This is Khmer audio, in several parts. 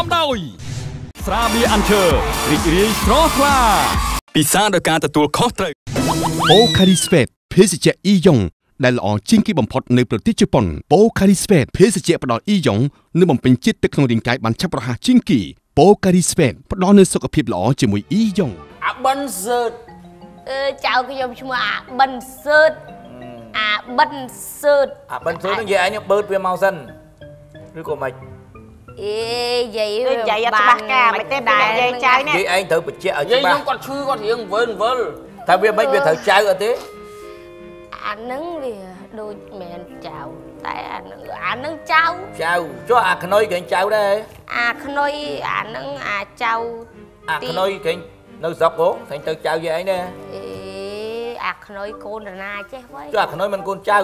ដោយស្រាបៀរអាន់ឈើរីករាយស្រស់ថ្លាពិសាដោយការទទួលខុសត្រូវអូខារីស្វេតភេសជ្ជៈអ៊ីយ៉ុងដែលល្អជាងគេបំផុតនៅប្រទេសជប៉ុនប៉ូការីស្វេតភេសជ្ជៈផ្ដល់អ៊ីយ៉ុងនិងបំពេញជាតិទឹកក្នុងរាងកាយបានឆាប់រហ័សជាងគេប៉ូការីស្វេតផ្ដល់នូវសុខភាពល្អជាមួយអ៊ីយ៉ុងអាបិនសឺតចៅខ្ញុំឈ្មោះអាបិនសឺតអាបិនសឺតអាបិនសឺតនឹងនិយាយឯងបឺតវាមកសិនឬក៏មិនអេយាយអត់ច្បាស់ការមិនទេដែរយាយចៅនេះយាយឯងត្រូវបញ្ជាក់ឲ្យច្បាស់យាយខ្ញុំគាត់ឈឺគាត់រៀងវិលតែវាមិនវាត្រូវចៅអត់ទេអានឹងវាដូចមែនចៅតែអានឹងចៅចុះអាខ្នុយគេចៅដែរអាខ្នុយអានឹងអាចៅអាខ្នុយគេនៅស្រុកហ៎តែទៅចៅយាយឯងដែរអេអាខ្នុយកូនរណាចេះវ៉ៃចុះអាខ្នុយមិនកូនចៅ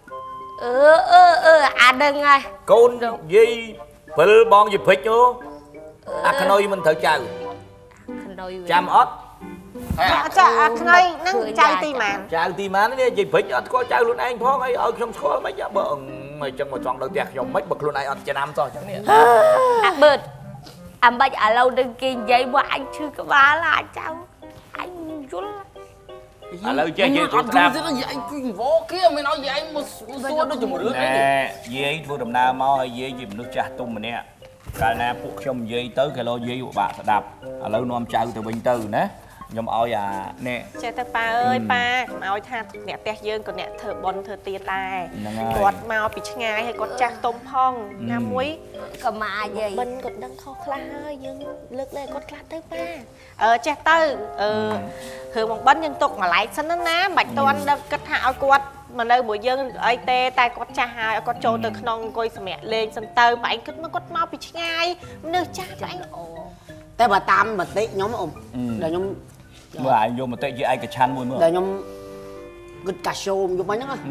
អានឹងហើយកូនយាយវិលបងយាយភិចអូអាខ្នុយមិនត្រូវចៅខ្នុយចាំអត់ចាអាខ្នុយនឹងចៅទីម៉ានចៅទីម៉ាននេះយាយភិចអត់ស្គាល់ចៅខ្លួនឯងផងឲ្យខ្ញុំស្គាល់មិនបើមិនចឹងមកចង់ទៅផ្ទះខ្ញុំមិនបើខ្លួនឯងអត់ចំណាំសោះចឹងនេះអាបឺតអាមិនឥឡូវនឹងគេនិយាយមកអញឈឺក្បាលអាចៅអញយល់ឥឡូវចេះយាយត្រូវស្ដាប់យាយគួយវោគេមិនឲ្យយាយមកសួរដូចជំរឿនអីយាយធ្វើដំណើរមកហើយយាយជាមនុស្សចាស់ទុំម្នាក់កាលណាពួកខ្ញុំនិយាយទៅគេលោយាយពិបាកស្ដាប់ឥឡូវនាំចៅទៅវិញទៅណាខ្ញុំឲ្យអានេះចេះទៅប៉ាអើយប៉ាកុំឲ្យថាអ្នកផ្ទះយើងក៏អ្នកធ្វើបន់ធ្វើទៀនដែរគាត់មកពីឆ្ងាយហើយគាត់ចាស់ទុំផងណាមួយក៏មកយាយបិណ្ឌគាត់ដឹងខុសខ្លះហើយយើងលើកលែងគាត់ខ្លះទៅប៉ាចេះទៅរឿងបងបិណ្ឌយើងទុកមួយឡែកសិនណាមិនបាច់តន់ដល់គិតថាឲ្យគាត់មកនៅមួយយើងអីទេតែគាត់ចាស់ហើយឲ្យគាត់ចូលទៅក្នុងអង្គុយសម្រាប់លេងសិនទៅបងឯងគិតមកគាត់មកពីឆ្ងាយមនុស្សចាស់បងឯងតែបើតាមមតិខ្ញុំអ៊ំដែលខ្ញុំមើលឯងយកមតិជាឯកច្ឆ័ន្ទមួយមើលដែលខ្ញុំគិតកាសូមយកមិញហ្នឹង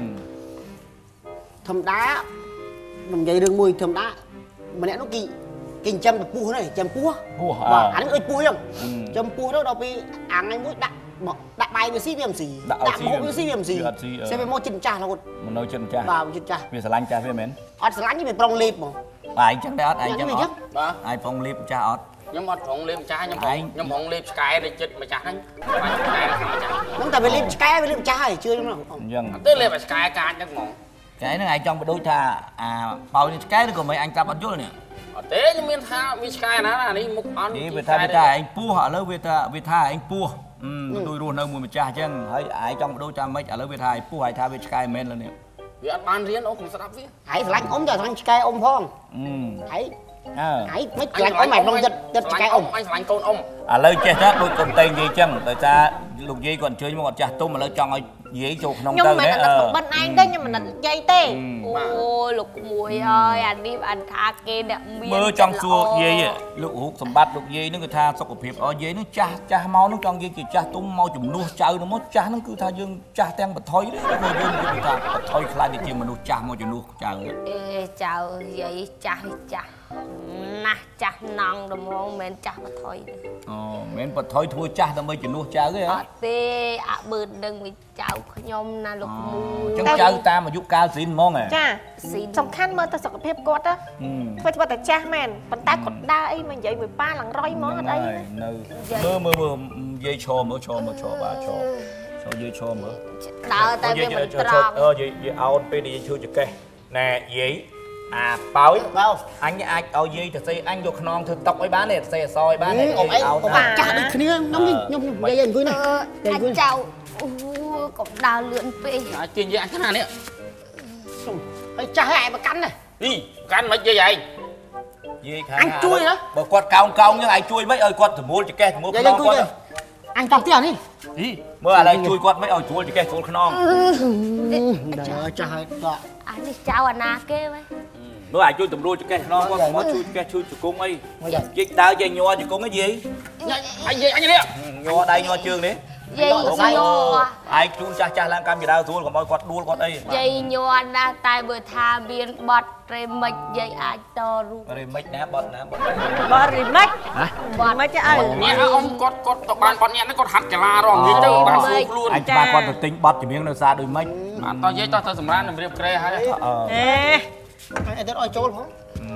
ធម្មតាខ្ញុំនិយាយរឿងមួយធម្មតាម្នាក់នោះគេចិញ្ចឹមពពោះហ្នឹងចិញ្ចឹមពោះបាទអានេះដូចពោះអញ្ចឹងចិញ្ចឹមពោះទៅដល់ពេលអាថ្ងៃមួយដាក់បាយវាស៊ីវាមិនស៊ីដាក់មុខវាស៊ីវាមិនស៊ីសេវាមកចិត្តចាស់រហូតមនុស្សចិត្តចាស់បាទចិត្តចាស់វាស្រឡាញ់ចាស់វាមែនអត់ស្រឡាញ់វាប្រុងលេបហ្មងបាទអញ្ចឹងដែរអត់ឯងអញ្ចឹងអត់បាទឯងប្រុងលេបចាស់អត់ខ្ញុំអត់ប្រងលេបចាស់ខ្ញុំប្រងលេបឆ្កែទៅចិត្តម្ចាស់ហ្នឹងហ្នឹងតែវាលេបឆ្កែវាលេបចាស់ហើយជឿខ្ញុំអញ្ចឹងទៅលេបឆ្កែកាចហ្នឹងហ្មងឆ្កែហ្នឹងឯងចង់បដូចថាអាបោនេះឆ្កែឬក៏មិនអញប្រាប់អត់យល់នេះអត់ទេខ្ញុំមានថាវាឆ្កែណានេះមុខអន់នេះវាថាឯងពោះឥឡូវវាថាឯងពោះដូចរស់នៅមួយម្ចាស់អញ្ចឹងហើយឯងចង់បដូចថាម៉េចឥឡូវវាថាឯងពោះហើយថាវាឆ្កែមែនឡើយនេះវាអត់បានរៀនអូខ្ញុំស្ដាប់វាហើយស្រឡាញ់អ៊ំតែស្រឡាញ់ឆ្កែអ៊ំផងហើយហើយមិនខ្លាចអ៊ំមិនក្នុងចិត្តឆ្កែអ៊ំអញស្រឡាញ់កូនអ៊ំឥឡូវចេះថាដូចកូនតេងនិយាយចឹងដោយសារលោកយាយគាត់អញ្ជើញមកគាត់ចាស់ទុំឥឡូវចង់ឲ្យយាយចូលក្នុងទៅណាខ្ញុំមិនដឹងបិណ្ឌឯងទេខ្ញុំមិនដឹងយាយទេអូលោកមួយអើយអានេះអញថាគេអ្នកមានមើលចង់សួរយាយលោករូបសម្បត្តិលោកយាយហ្នឹងគឺថាសុខភាពយាយហ្នឹងចាស់មកហ្នឹងចង់យាយជាចាស់ទុំមកជំនួសចៅហ្នឹងមកចាស់ហ្នឹងគឺថាយើងចាស់ទាំងបថុយទេគឺយើងនិយាយថាបថុយខ្លាចតែជាមនុស្សចាស់មកជំនួសចៅអេចៅយាយចាស់ណាស់ចាស់ណងដំងមិនចាស់បថុយទេអូមិនបថុយធ្វើចាស់ដើម្បីជំនួសចៅទេអត់ទេអាបឺតនឹងវាចៅខ្ញុំណាលោកមួយចឹងចៅតាមអាយុកាលស៊ីនហ្មងចាសំខាន់មើលទៅសុខភាពគាត់ធ្វើតែចាស់មែនប៉ុន្តែគាត់ដើរអីមកនិយាយមួយប៉ាឡើងរយហ្មងអត់អីនៅមើលយាយឈរមើលឈរបាទឈរយាយឈរមើលដើរតែវាមិនត្រង់យាយអោនពេលយាយឈឺចកេះណែយាយអាប៉ោយអញអាចឲ្យយាយទៅសេអញយកខ្នងធ្វើតុកឲ្យបានទេសេអសឲ្យបានទេអ៊ំអីចាស់ដូចគ្នាខ្ញុំនិយាយអង្គុយណាអង្គុយចៅអូកុំដើរលឿនពេកអាចទាញយាយអញខ្នានេះហើយចាស់ហើយឯងប្រកាន់ណាប្រកាន់មិនយាយឯងយាយខាងអញជួយណាបើគាត់កោងចឹងឯងជួយមិនឲ្យគាត់ត្មូលចកេះត្មូលខ្នងគាត់អញចង់ផ្ទះនេះមើលឥឡូវជួយគាត់មិនឲ្យត្មូលចកេះត្មូលខ្នងចាស់ហើយដល់អានេះចៅអាណាគេវ៉ៃមើលអាចជួយតម្រួលចកេះខ្នងគាត់មកជួយចកេះជួយជង្គង់អីយាយដើរយាយញ័រជង្គង់អីយាយអញយាយអញនេះញ័រដៃញ័រជើងនេះយាយញ័រឯងជូនចាស់ឡើងកម្មពីដើរស្រួលកុំឲ្យគាត់ដួលគាត់អីយាយញ័រណាស់តែបើថាមានបត់រេមិចយាយអាចតរូបរេមិចណាបត់ណាបត់រេមិចបត់មិនអើនេះអ៊ំគាត់ទៅបានបត់ញាក់ហ្នឹងគាត់ហាត់កាឡារងនិយាយទៅបានស្រួលខ្លួនអញច្បាស់គាត់ទៅទិញបត់ជំនាញនៅសាដូចម៉េចអត់តយាយតទៅសម្រាប់នឹងរៀបក្រែហើយអេអីទៅឲ្យចូលផង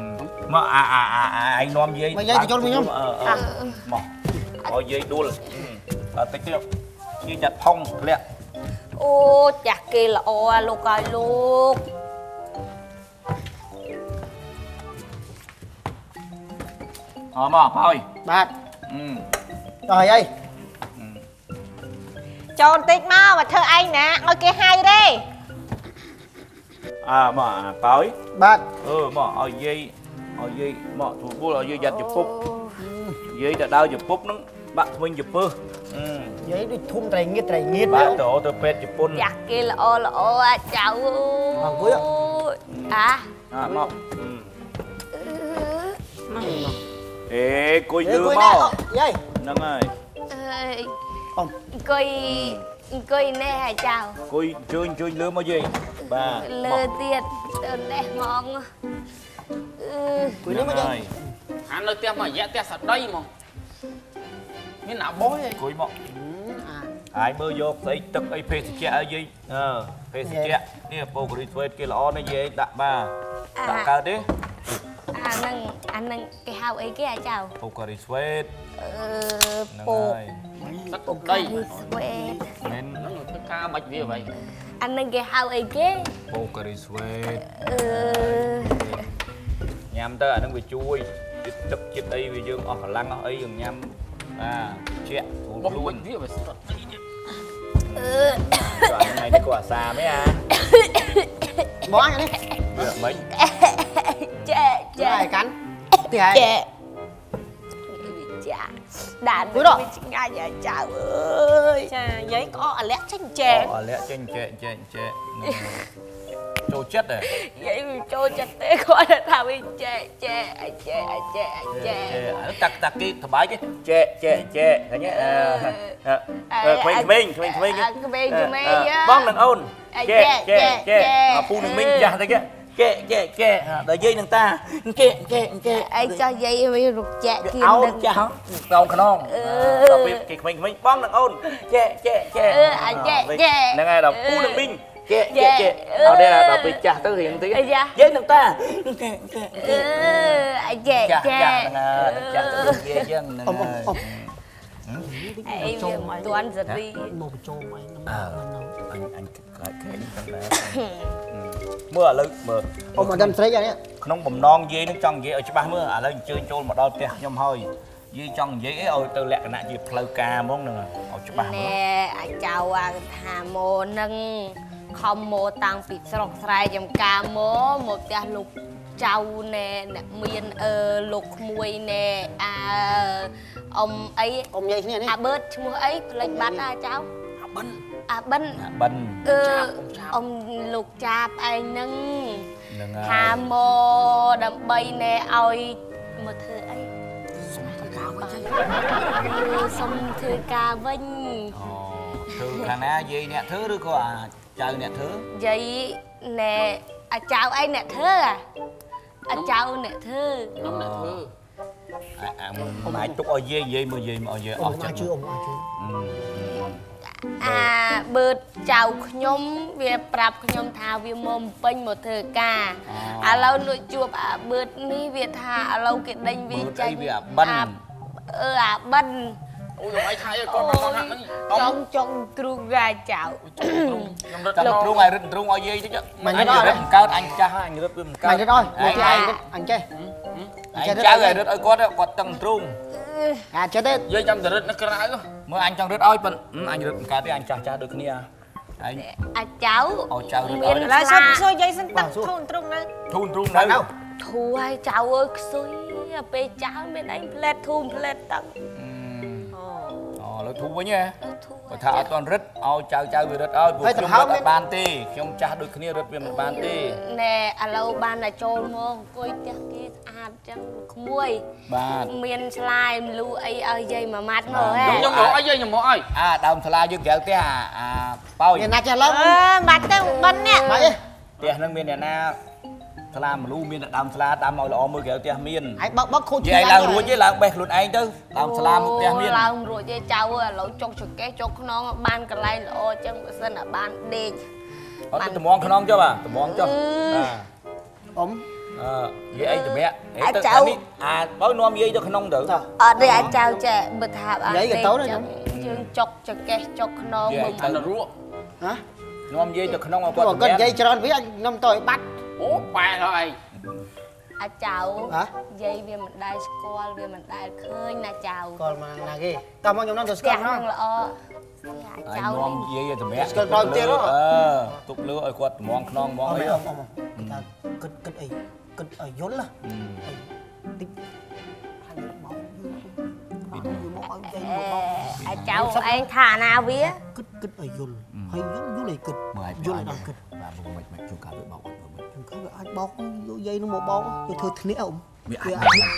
មកឯងនាំយាយមកយាយទៅចូលវិញខ្ញុំមកឲ្យយាយដួលដល់តិចទៀតយាយចាត់ផុងធ្លាក់អូចាស់គេល្អលោកឲ្យលោកមកហើយបាទទៅហើយចូលបន្តិចមកធ្វើឯងណាឲ្យគេហៅទេមកហើយបាទមកឲ្យយាយមកទូបុលឲ្យយាយយ៉ាត់ជពុកយាយទៅដើរជពុកហ្នឹងបាក់ធ្មេញជពើយាយដូចធុំត្រៃងៀតបាទទៅពេទ្យជប៉ុនចាស់គេល្អអាចៅអង្គុយមក អេគួយលឺមកយាយហ្នឹងហើយអង្គុយនេះអាចៅគួយជួយលឺមកយាយបាទលើទៀតទៅនេះហ្មងគួយនេះមកយាយអាននៅផ្ទះមករយៈផ្ទះសដីហ្មងមានអាបោះឯងគួយមកហើយមើលយកស្អីទឹកអីភេសជ្ជៈឲ្យយាយភេសជ្ជៈនេះពូករីស្វេតគេល្អណាស់យាយដាក់បាទដាក់កើតទេអាហ្នឹងគេហៅអីគេអាចៅពូករីស្វេតពូសត្វទុកដីស្វេតមែនហ្នឹងធ្វើការបាច់វាអ្វីអាហ្នឹងគេហៅអីគេពូករីស្វេតញ៉ាំទៅអាហ្នឹងវាជួយទឹកចិត្តអីវាយើងអស់កម្លាំងអស់អីយើងញ៉ាំជាក់ស្រួលបោះខ្លួនវាវាស្រុតដីនេះថ្ងៃនេះក៏អាសាមែនបងអានេះមិនចេ ai cắn thì ai ចេចាដាក់វាឆ្ងាញ់អាចៅអើយចាយាយក្អកអាលាក់ចេញចែលាក់ចេញចែចូលចិត្តហ៎យាយវាចូលចិត្តទេគាត់ថាវាចេតាក់គេសบายគេចែឃើញក្មេងបងនឹងអូនចែពូនឹងមីងចាស់ទៅគេដល់យាយនឹងតាគេអីចាស់យាយវារុកចែគៀនអូនឹងចាស់ក្នុងដល់ពេលគេក្មេងបងនឹងអូនចែហ្នឹងហើយដល់ពូនឹងមីងគេเอาได้ដល់ពេលចាស់ទៅរៀងតិចយាយនឹងតាអាចេចាស់ហ្នឹងយាយចឹងហ្នឹងហើយអីវាមិនទាន់សេរី một chôm ấy anh lại cái mưa lư mưa ông mà đâm sấy vậy ក្នុងបំណងយាយនឹងចង់និយាយឲ្យច្បាស់មើលឥឡូវអញ្ជើញចូលមកដល់ផ្ទះខ្ញុំហើយយាយចង់និយាយឲ្យទៅលក្ខណៈជាផ្លូវការហ្មងហ្នឹងឲ្យច្បាស់មើលណែអាចៅអាថាមកនឹងខំមកតាំងពីស្រុកស្រែចំការមកផ្ទះលោកចៅណែអ្នកមានលោកក្មួយណែអ៊ំអី ông nhây thế này អាបឺតឈ្មោះអីផ្លេចបាត់អាចៅអាបិនអ៊ំលោកចាបឯងហ្នឹងថាមកដើម្បីណែឲ្យមកធ្វើអីសុំធ្វើការវិញធ្វើខាងណាយាយអ្នកធ្វើឬក៏អាចៅអ្នកធ្វើយាយណែអាចៅឯងអ្នកធ្វើអាចៅអ្នកធ្វើខ្ញុំអ្នកធ្វើអាចទុកឲ្យយាយមើលយាយមកយាយអស់ចិត្ត ông ai chưa អាបឺតចៅខ្ញុំវាប្រាប់ខ្ញុំថាវាមកពេញមកធ្វើការឥឡូវលួចជួបអាបឺតនេះវាថាឥឡូវគេដេញវាចាញ់វាអាបិនអាបិនអូយឲ្យថាគាត់មកហាក់ហ្នឹងចង់គ្រូរាចៅខ្ញុំរត់ដល់ទ្រូងឲ្យរត់ទ្រូងឲ្យយាយតិចមិនអញរត់កើតអញចាស់អញរត់វាមិនកើត mày rồi mày chơi anh chơi អញចៅឲ្យរត់ឲ្យគាត់តឹងទ្រូង à chơi tết យាយចាំតែរត់នៅក្រៅមើលអញចង់រត់ឲ្យប៉ុន្តែអញរត់មិនកើតទេអញចាស់ដូចគ្នាអញអាចៅឲ្យចៅរត់ឲ្យឡើយសុំយាយសិនតាក់ធូនទ្រុងនៅធូនទ្រូងនៅធូឲ្យចៅអើយខ្សុយពេលចៅមានអីផ្លែតធូមផ្លែតតឹងលើធូវិញហ៎បើថាអត់ទាន់រត់ឲ្យចៅវារត់ឲ្យពួកខ្ញុំរត់អត់បានទេខ្ញុំចាស់ដូចគ្នារត់វាមិនបានទេណែឥឡូវបានតែចូលមកអង្គុយផ្ទះគេស្អាតចឹងក្មួយបាទមានស្លាយមលូអីឲ្យយាយមួយម៉ាត់មកហ៎ខ្ញុំមកឲ្យយាយខ្ញុំមកឲ្យដើមថ្លាយើងក្រៅផ្ទះប៉ោយ nhìn nát chơi lắm បាច់ទៅបិននេះ mày ផ្ទះហ្នឹងមានអ្នកណាថ្លាមលូមានដើមថ្លាដើមឲ្យល្អមើលក្រៅផ្ទះមាន ai bóc khô យាយឡើងរួចទេឡើងបេះខ្លួនឯងទៅដើមថ្លាមកផ្ទះមានឡើងរួចទេចៅឥឡូវចុកចកេះចុកខ្នងបានកន្លែងល្អចឹងបើសិនតែបានដេកអត់ទៅត្មងខ្នងចុះបាទត្មងចុះ ông និយាយអីទៅនេះបើនាំនិយាយទៅក្នុងទៅអត់ទេអាចចៅចេះបើថាអត់និយាយទៅហ្នឹងយើងចុកចកេះចុកខ្នងមើលទៅរក់ហ៎នាំនិយាយទៅក្នុងឲ្យគាត់គាត់និយាយច្រើនវាខ្ញុំទៅឲ្យបាត់អូប៉ែហើយអាចចៅនិយាយវាមិនដែលស្គាល់វាមិនដែលឃើញណាចៅស្គាល់មកណាគេតោះមកខ្ញុំនាំទៅស្គាល់ហ្នឹងល្អអាចចៅនាំនិយាយទៅម្នាក់ស្គាល់ដល់ទៀតទុកលើឲ្យគាត់ត្មងខ្នងហ្មងអីថាគិតអីគិតឲ្យយល់ណាតិចអាចចៅឯងថាណាវាគិតឲ្យយល់ហើយយល់ឲ្យគិតយល់ឲ្យដល់គិតបាទមិនជួនកាលវាបោកអត់មើលជួនកាលវាអាចបោកយកយាយនោះមកបោកវាធ្វើធ្នាក់វាអាច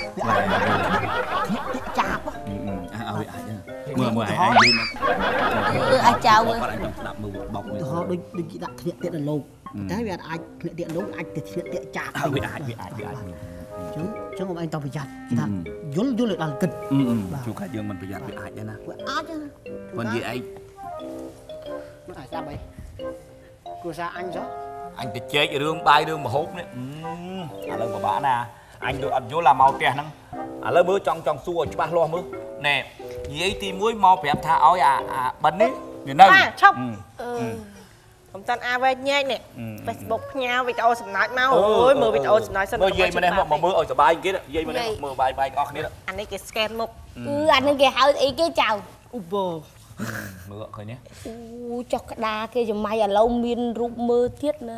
ចាប់ឲ្យអាចមើលឯងនិយាយមកអាចចៅគាត់អាចស្ដាប់មើលបោកទៅហោដូចគេដាក់ធ្នាក់ទៀតដល់លោកតែវាអាចធ្នាក់ទៀតលោកអាចទៅធ្នាក់ទៀតចាប់វាអាចចឹងông anh taoប្រយ័ត្នគេថាយល់ឲ្យដល់គិតជួនកាលយើងមិនប្រយ័ត្នវាអាចដែរណាវាអាចប៉ុន្តែនិយាយអីមិនអាចចាប់អីគ្រួសារអញចុះអញទៅជែករឿងបាយរឿងម្ហូបនេះឥឡូវពិបាកណាអញដូចអត់យល់អាមកផ្ទះហ្នឹងឥឡូវមើលចង់សួរឲ្យច្បាស់លាស់មើលណែនិយាយទី1មកប្រាប់ថាឲ្យអាបិននេះវានៅឈប់ខ្ញុំតាន់អាវែកញែកនេះ Facebook ផ្ញើវីដេអូសំណើចមកអូយមើលវីដេអូសំណើចសិនមើលនិយាយម្នេះមកមើលឲ្យសុបាយគេនិយាយម្នេះមើលបាយអស់គ្នាអានេះគេ scan មុខអានេះគេហៅអីគេចៅឧបោមើលឃើញទេអូចុះក្តារគេចំម៉ៃឥឡូវមានរូបមើលទៀតណា